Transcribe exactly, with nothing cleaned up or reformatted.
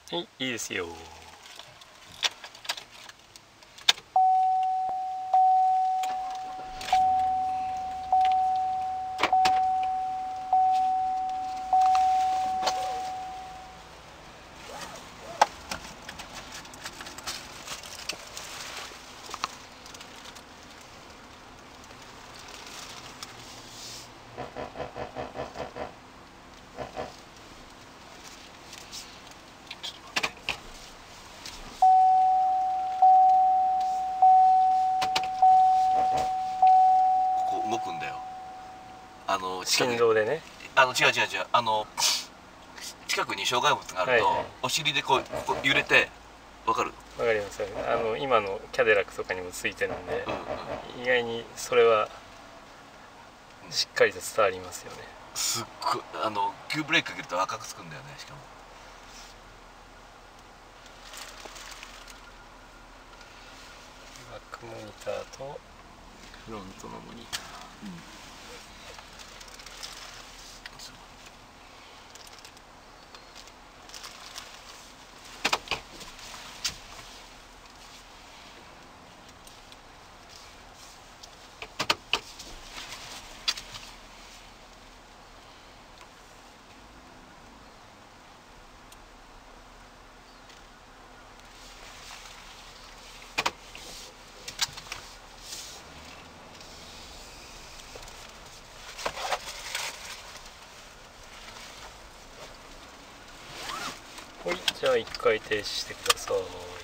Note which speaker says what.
Speaker 1: はい、いいですよ。
Speaker 2: ここ動くんだよ。あの近くに
Speaker 1: 振動でね。
Speaker 2: あの違う違う違うあの近くに障害物があると、
Speaker 1: はいはい、
Speaker 2: お尻でこうこう揺れて、わかる？
Speaker 1: わかります。あの今のキャデラックとかにもついてるんで、
Speaker 2: うんうん、
Speaker 1: 意外にそれはしっかりと伝わりますよね。
Speaker 2: すっごいあの急ブレーキかけると赤くつくんだよね。しかも
Speaker 1: バックモニターとフロントのモニター、はい、じゃあ一回停止してください。